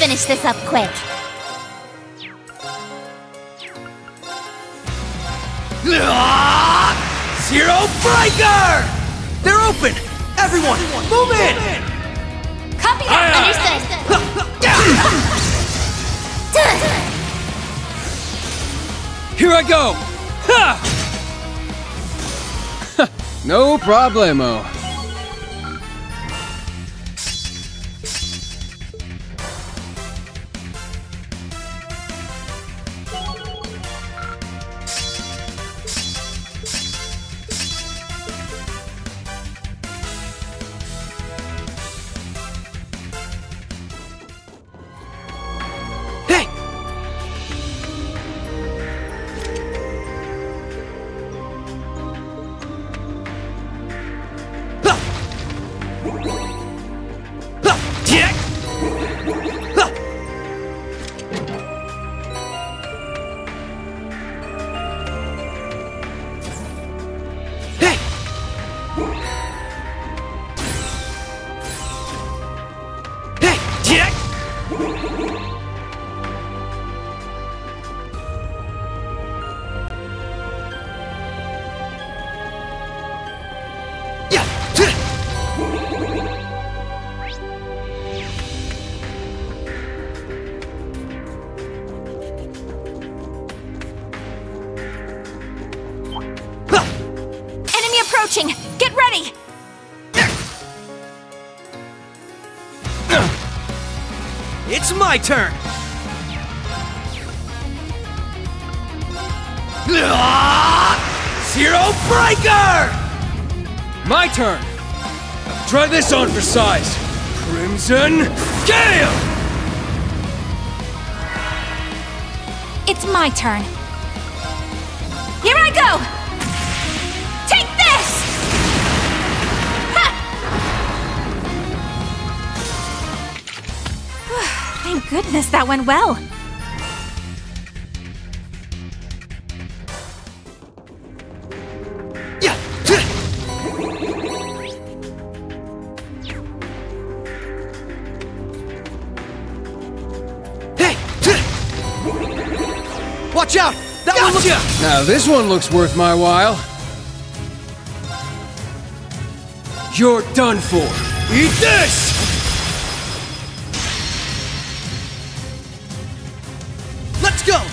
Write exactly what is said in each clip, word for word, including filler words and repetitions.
finish this up quick. Zero Breaker! They're open! Everyone, move in! Copy that! Understood! Here I go! Ha! No problemo. Get ready! It's my turn! Zero Breaker! My turn! Try this on for size! Crimson Gale! It's my turn. Here I go! Take this! Ha! Thank goodness that went well. Watch out! That one looks... Now this one looks worth my while. You're done for. Eat this! Let's go!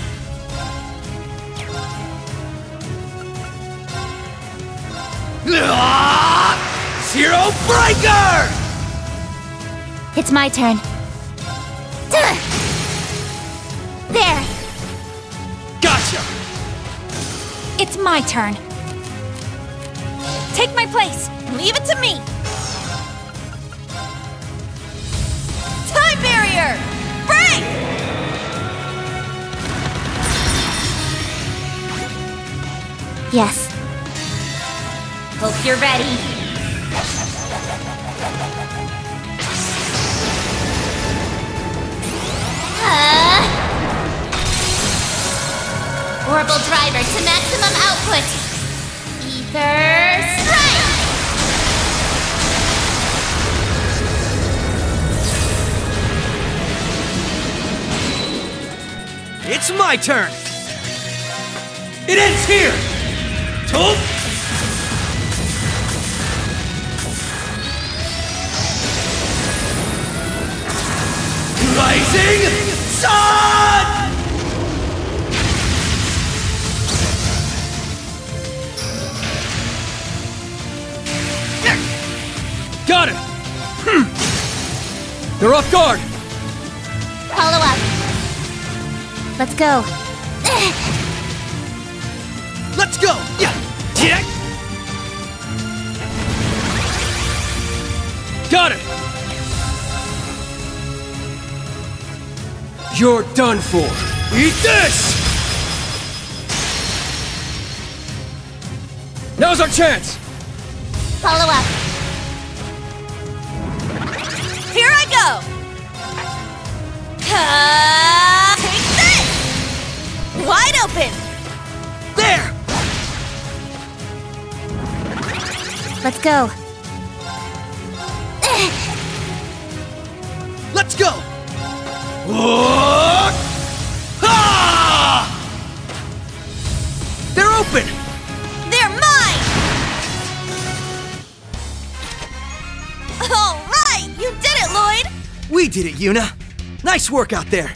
Zero Breaker! It's my turn. There! Gotcha! It's my turn. Take my place. Leave it to me. Time barrier! Break! Yes. Hope you're ready. Uh... Orbital driver to maximum output. Ether strike! It's my turn! It ends here! Told... Rising Sun! Got it! Hmm. They're off guard! Follow up. Let's go. Let's go! Yeah! Yeah! Got it! You're done for. Eat this! Now's our chance! Follow up. Here I go! Uh, take this! Wide open! There! Let's go. Let's go! Oh! Ah! They're open! They're mine! All right! You did it, Lloyd! We did it, Yuna. Nice work out there.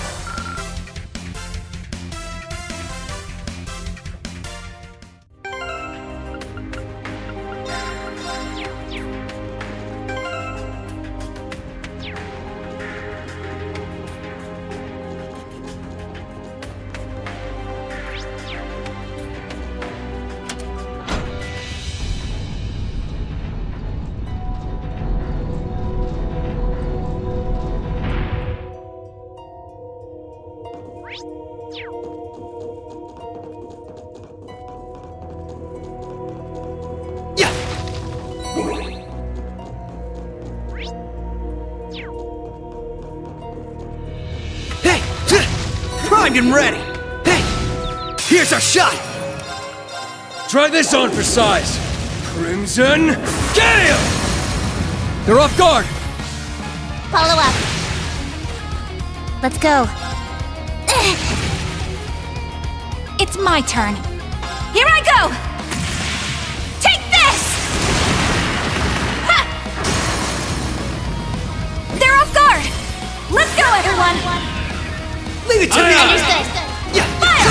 Primed and ready! Hey! Here's our shot! Try this on for size. Crimson Gale! They're off guard! Follow up. Let's go. It's my turn. Here I go! Take this! Ha! They're off guard! Let's go, everyone! Leave it to me! Understood. Yeah.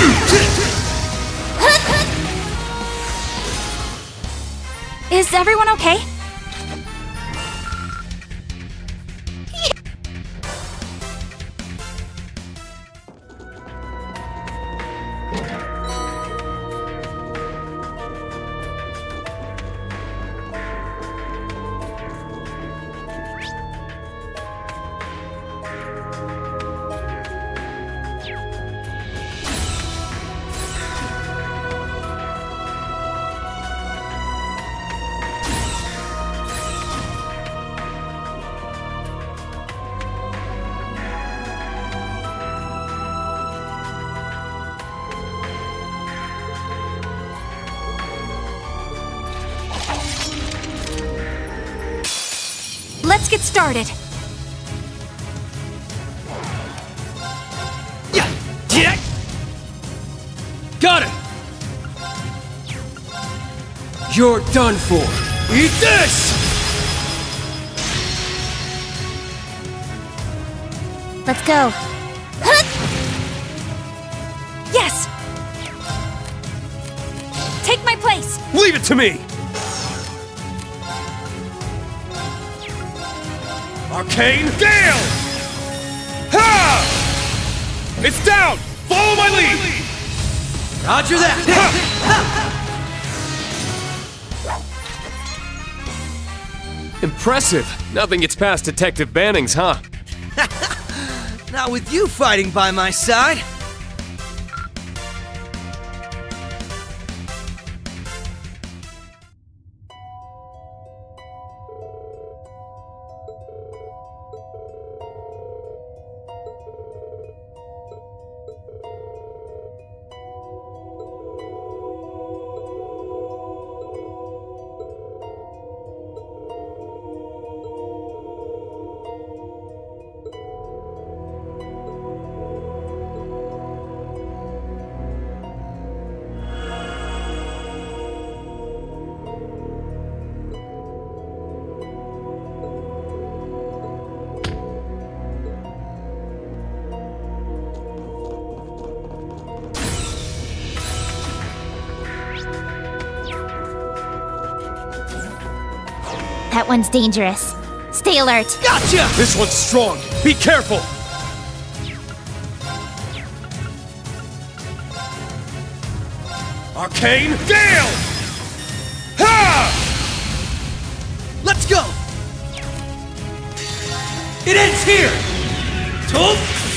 Fire! Is everyone okay? Let's get started. Yeah. Yeah. Got it! You're done for. Eat this! Let's go. Yes! Take my place! Leave it to me! Arcane Gale! Ha! It's down! Follow my lead! Roger that! Impressive! Nothing gets past Detective Banning's, huh? Not with you fighting by my side. That one's dangerous. Stay alert. Gotcha! This one's strong. Be careful! Arcane Gale! Ha! Let's go! It ends here! Tool!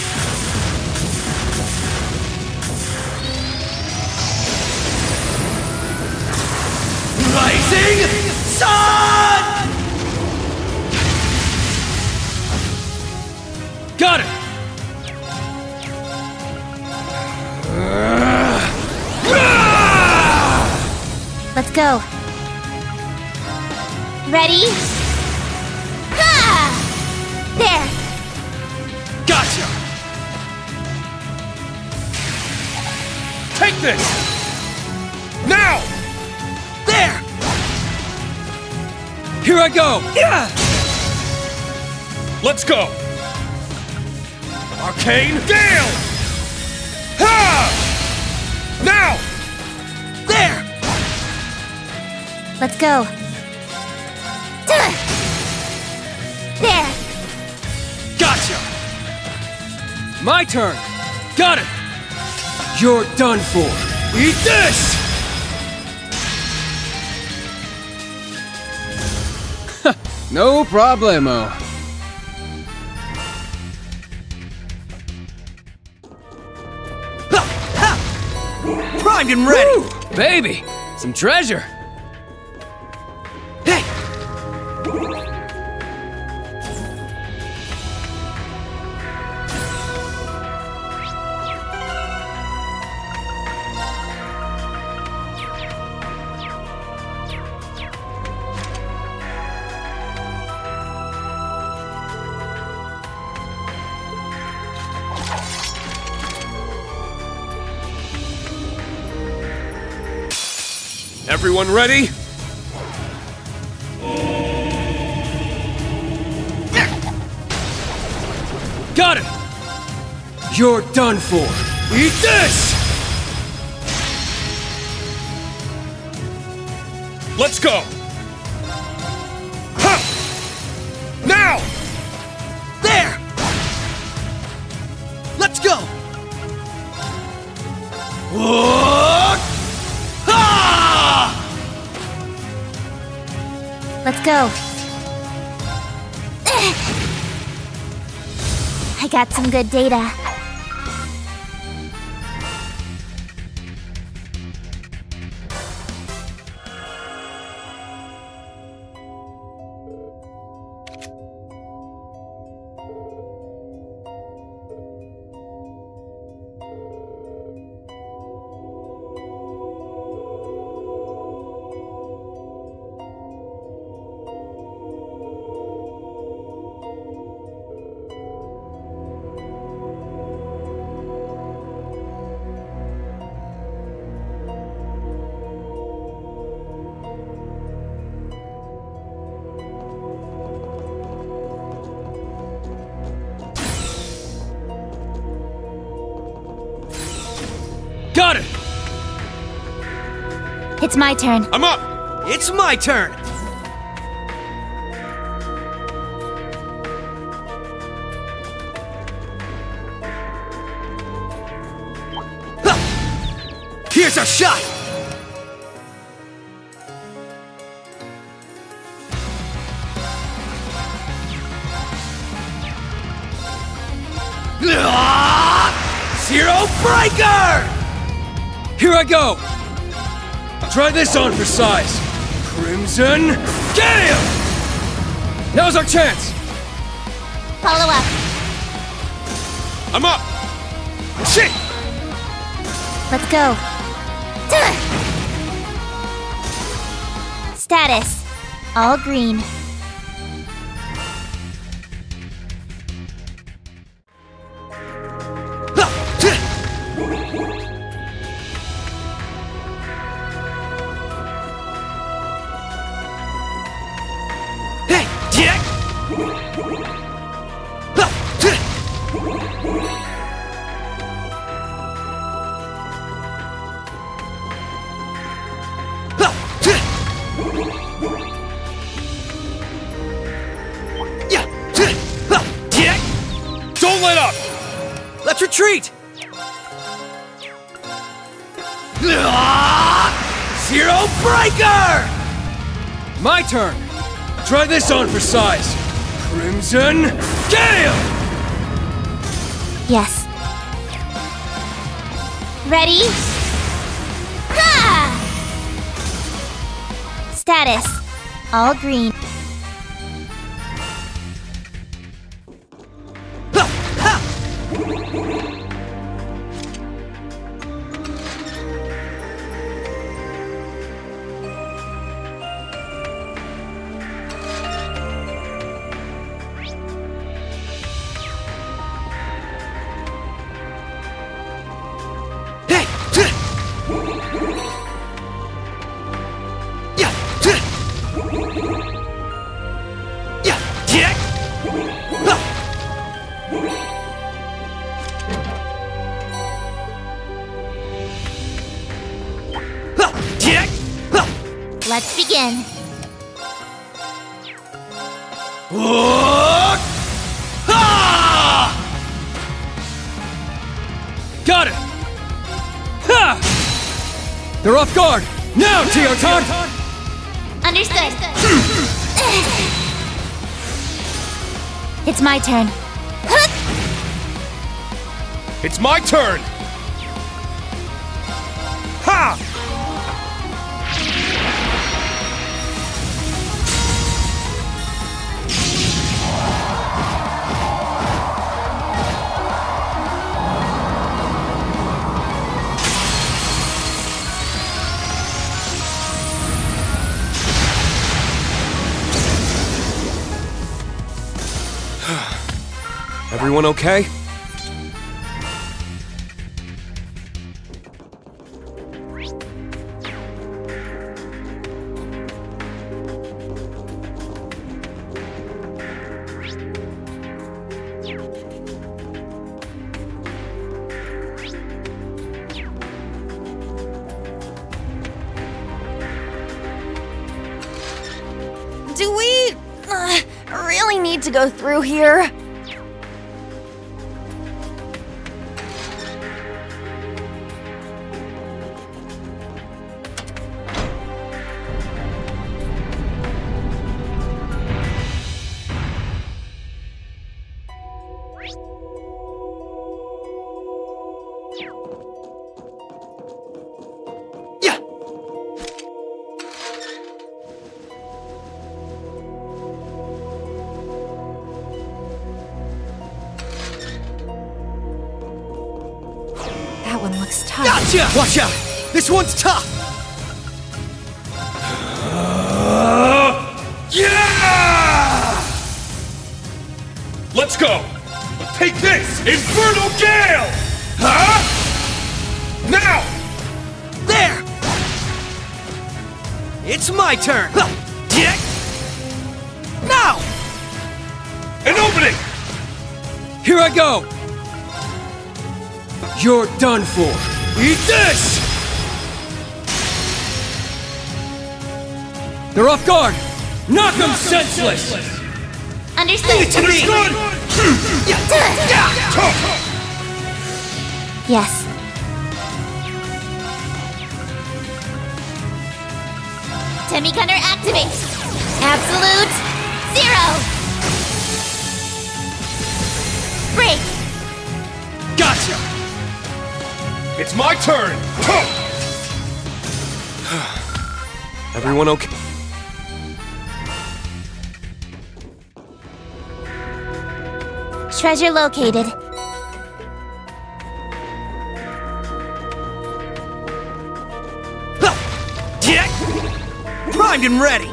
Rising Sun! Got it! Let's go. Ready? Ha! There! Gotcha! Take this! Now! There! Here I go! Yeah! Let's go! Arcane Gale! Ha! Now! There! Let's go. Duh! There! Gotcha! My turn! Got it! You're done for! Eat this! No problemo. Ha! Ha! Primed and ready! Woo! Baby! Some treasure! Hey! Everyone ready? Got it! You're done for! Eat this! Let's go! Ha! Now! There! Let's go! Whoa! Ha! Let's go. I got some good data. Got it! It's my turn. I'm up! It's my turn! Ha! Here's our shot! Ah! Zero Breaker! Here I go! Try this on for size. Crimson Gale! Now's our chance! Follow up. I'm up! Shit! Let's go. Duh! Status. All green. Ha! Tch! Hey! Jack! Ha! Tch! Ha! Tch! Yeah! Tch! Ha! Jack! Don't let up! Let's retreat! Ah! Zero Breaker! My turn! Try this on for size. Crimson Gale! Yes. Ready? Ha! Status. All green. Ha! Ha! Hey! Tch! Let's begin. Got it! Ha! They're off guard! Now, Teoton! Understood. It's my turn. It's my turn! Ha! Everyone okay? Do we uh, really need to go through here? That one looks tough. Gotcha! Watch out! This one's tough! Yeah! Let's go! Take this, Infernal Gale! Huh? Now! There! It's my turn! Yeah. Now! An opening! Here I go! You're done for! Eat this! They're off guard! Knock them senseless! Understood. To me! Yes. Semigunner activate! Absolute zero! Break! Gotcha! It's my turn! Everyone okay? Treasure located. Primed and ready!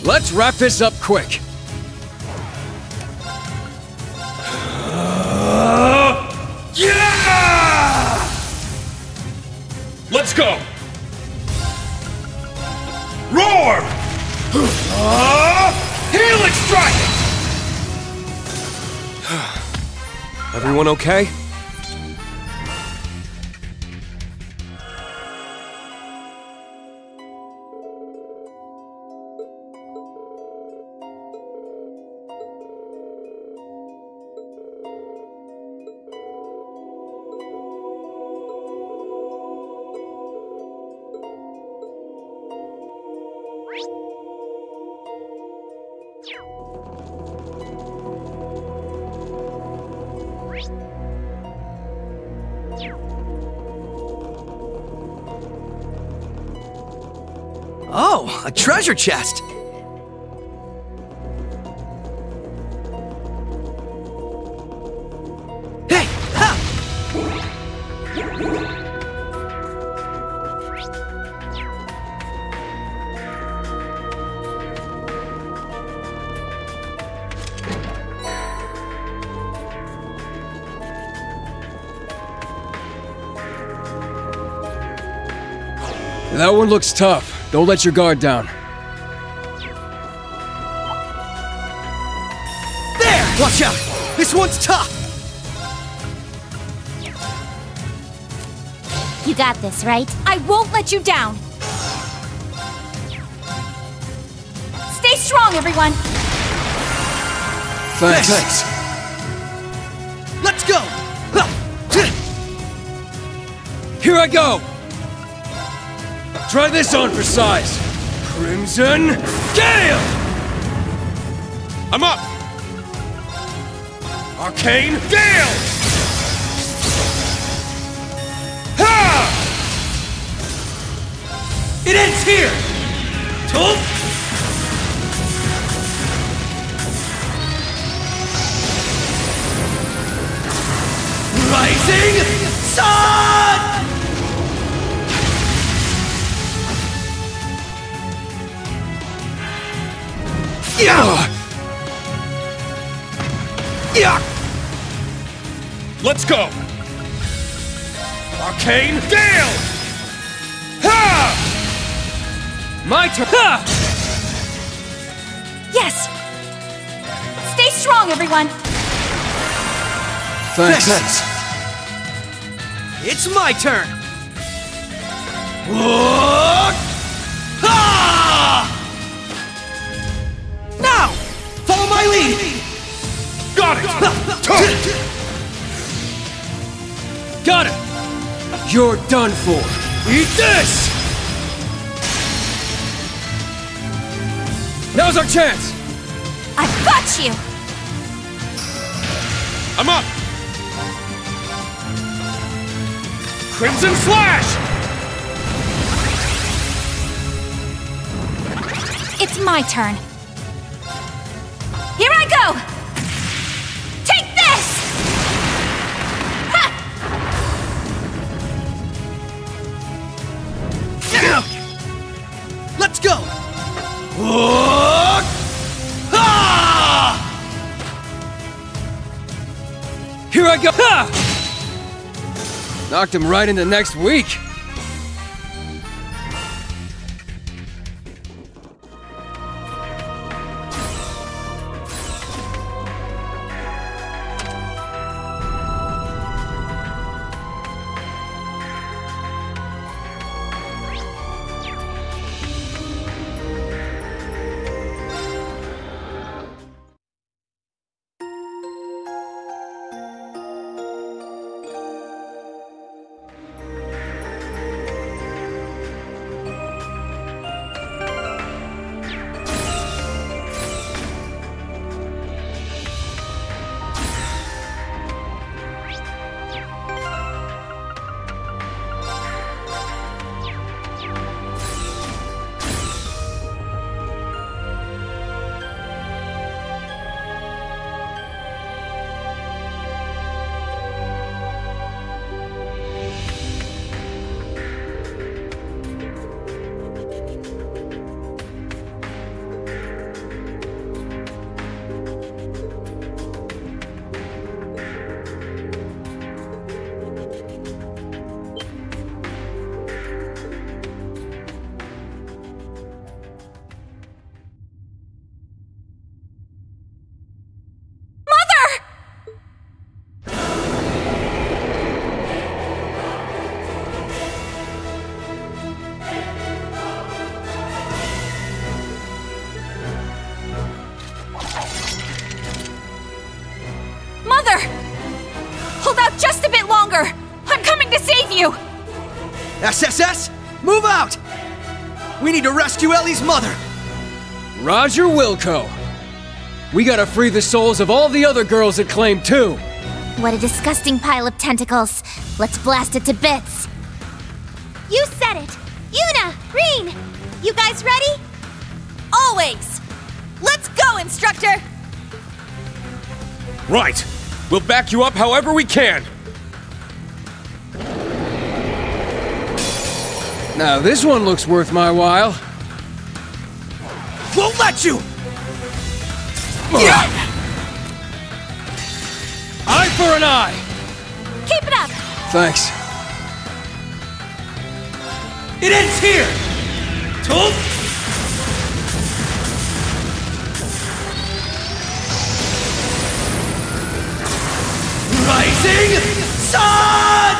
Let's wrap this up quick. Yeah! Let's go! Roar! Helix strike! Everyone okay? Oh, a treasure chest! Hey! Ha! That one looks tough. Don't let your guard down. There! Watch out! This one's tough! You got this, right? I won't let you down! Stay strong, everyone! Thanks. Thanks. Let's go! Ha! Here I go! Try this on for size. Crimson Gale! I'm up! Arcane Gale! Ha! It ends here! Tulp! Rising Sun! Yeah! Yeah! Let's go! Arcane Gale! Ha! My turn! Ha! Yes! Stay strong, everyone! Thanks. Thanks. It's my turn! Whoa! Ha! Now! Follow my lead! Got it! Got it! You're done for! Eat this! Now's our chance! I've got you! I'm up! Crimson Slash! It's my turn. Here I go! Take this! Ha! Let's go! Whoa! Ha! Here I go! Ha! Knocked him right into next week! S S S, move out! We need to rescue Ellie's mother! Roger Wilco. We gotta free the souls of all the other girls it claimed too. What a disgusting pile of tentacles. Let's blast it to bits. You said it! Yuna! Reen! You guys ready? Always! Let's go, instructor! Right. We'll back you up however we can. Now this one looks worth my while. Won't let you! Yeah. Eye for an eye! Keep it up! Thanks. It ends here! Told? Rising Sun!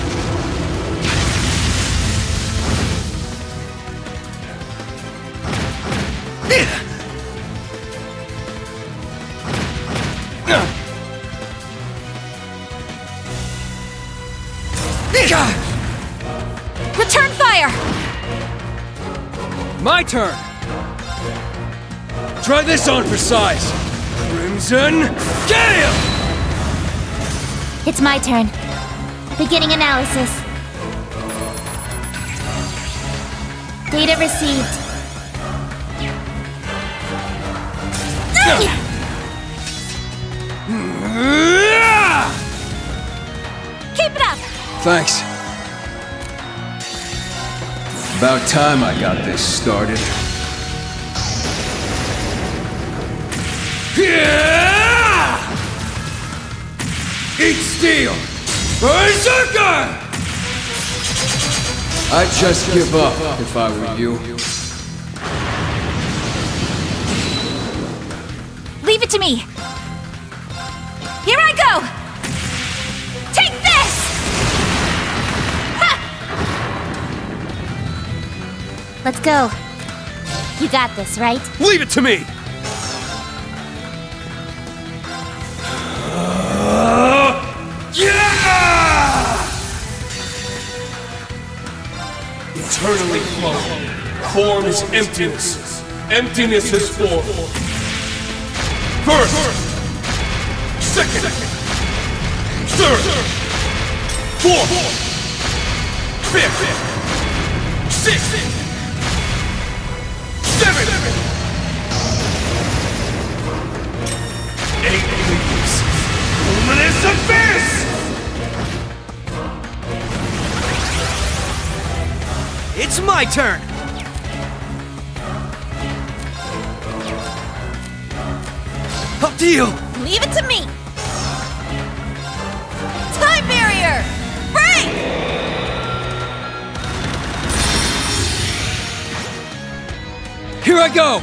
Return fire! My turn! Try this on for size! Crimson Gale! It's my turn. Beginning analysis. Data received. Keep it up! Thanks. About time I got this started. Eat steel! Berserker! I'd just give up if I were you. Leave it to me! Here I go! Take this! Ha! Let's go. You got this, right? Leave it to me! Eternally flowing. Form is emptiness. Emptiness is form. First. Second. Third. Fourth. Fifth. Sixth. Seventh. Eight leaves. Luminous abyss! It's my turn! Up to you! Leave it to me! Time barrier! Break! Here I go!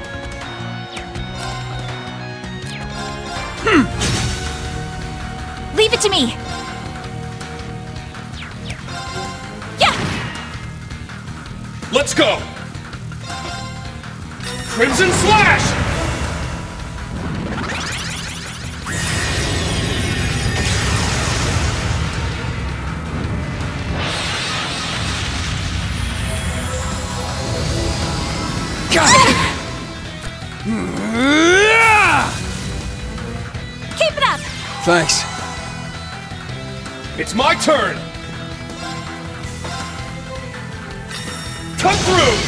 Hmm. Leave it to me! Let's go! Crimson Slash! Got it! Keep it up! Thanks. It's my turn! Cut through!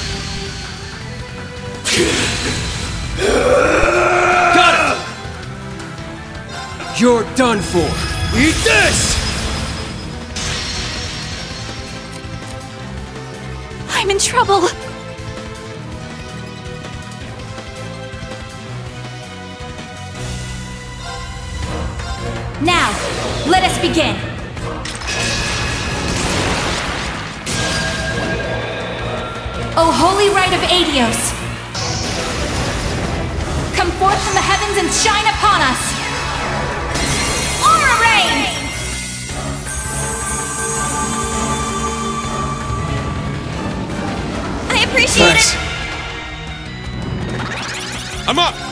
Got it! You're done for. Eat this! I'm in trouble! Now, let us begin! O holy rite of Adios! Come forth from the heavens and shine upon us! Aura Rain! I appreciate Thanks. it! I'm up!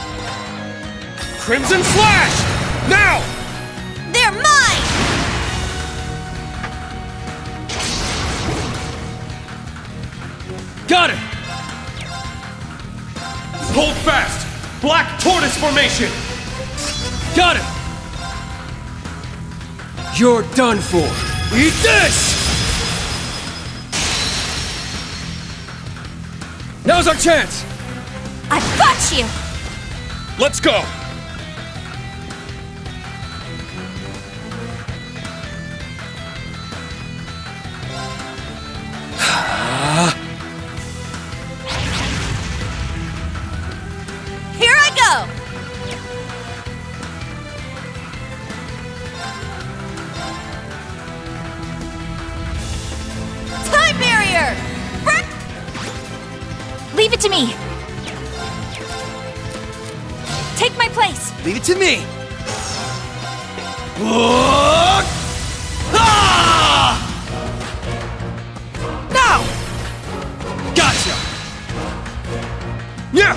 Crimson Slash! Now! They're mine! Got it! Hold fast! Black tortoise formation! Got it! You're done for. Eat this! Now's our chance! I've got you! Let's go! Here I go! Time barrier! Brr! Leave it to me. Take my place! Leave it to me. Whoa! Ah! Now! Gotcha! Yeah!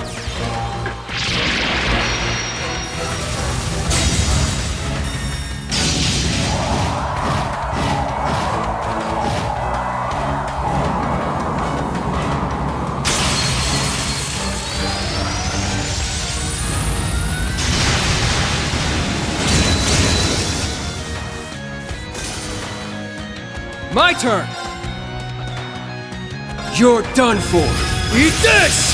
My turn! You're done for! Eat this!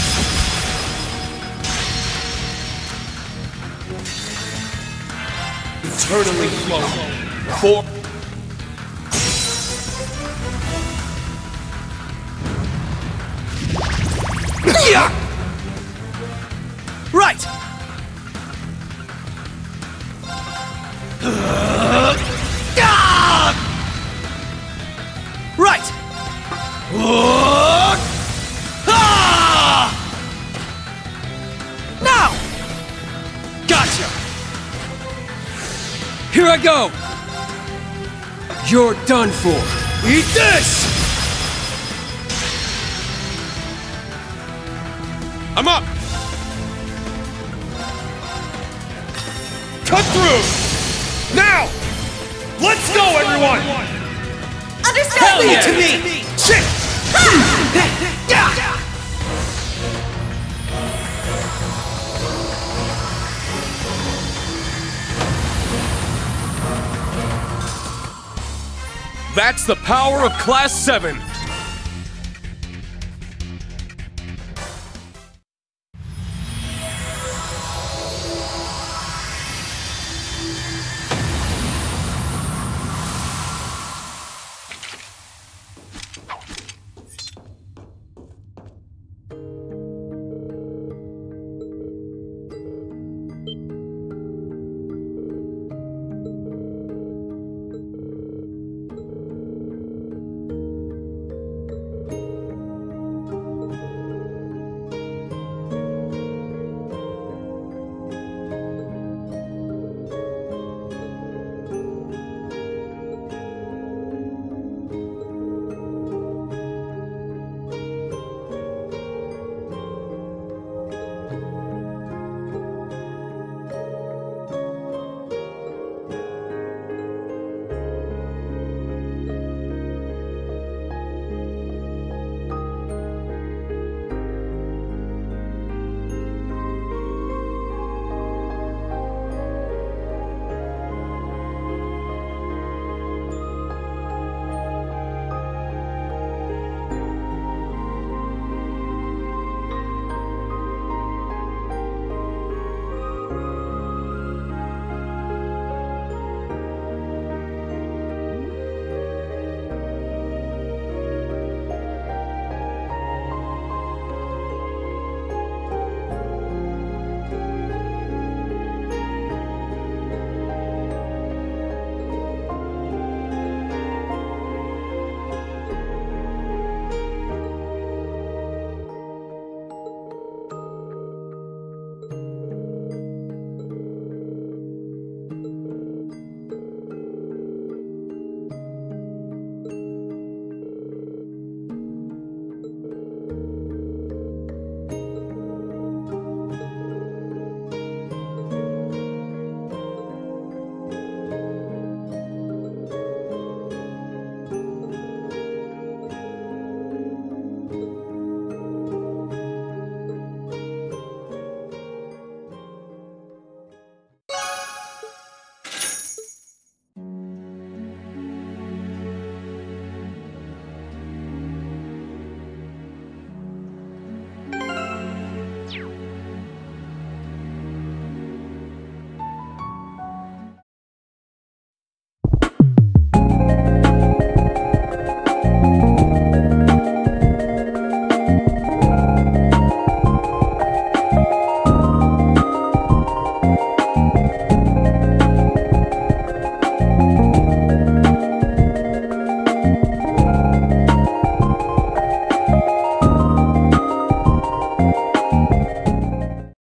Eternally flow. For Yeah! Right! Uh, ah! Right! Whoa! Ah! Now! Gotcha! Here I go! You're done for! Eat this! I'm up! Cut through! Now! Let's go, everyone! Understood! Hell Leave yeah! it to me! Shit! Yeah! That's the power of Class seven!